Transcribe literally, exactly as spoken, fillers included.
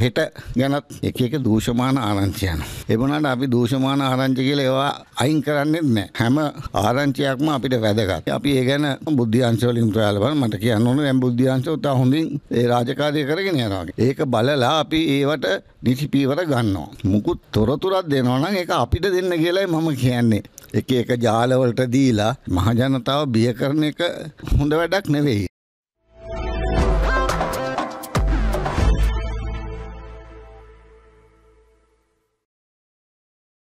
හෙට ගැනත් එක එක දූෂමාන ආරංචි යනවා. ඒ වුණාට අපි දූෂමාන ආරංචි කියලා ඒවා අයින් කරන්නේ නැහැ. හැම ආරංචියක්ම අපිට වැදගත්. අපි ඒ ගැන බුද්ධිඅංශ වලින් ප්‍රයාල බලන මට කියන්න ඕනේ දැන් බුද්ධිඅංශ උතා හොඳින් ඒ රාජකාරිය කරගෙන යනවා. ඒක බලලා අපි ඒවට නිසි පීවර ගන්නවා. මුකුත් තොරතුරක් දෙනවා නම් ඒක අපිට දෙන්න කියලායි මම කියන්නේ. එක එක ජාලවලට දීලා මහ ජනතාව බිය කරන එක හොඳ වැඩක් නෙවෙයි.